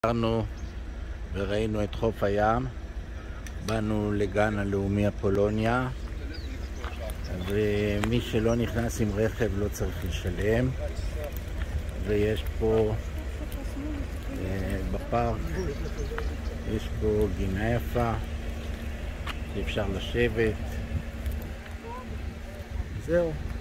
חזרנו וראינו את חוף הים, באנו לגן הלאומי אפולוניה, ומי שלא נכנס עם רכב לא צריך לשלם. ויש פה בפארק, יש פה גינה יפה שאפשר לשבת. זהו.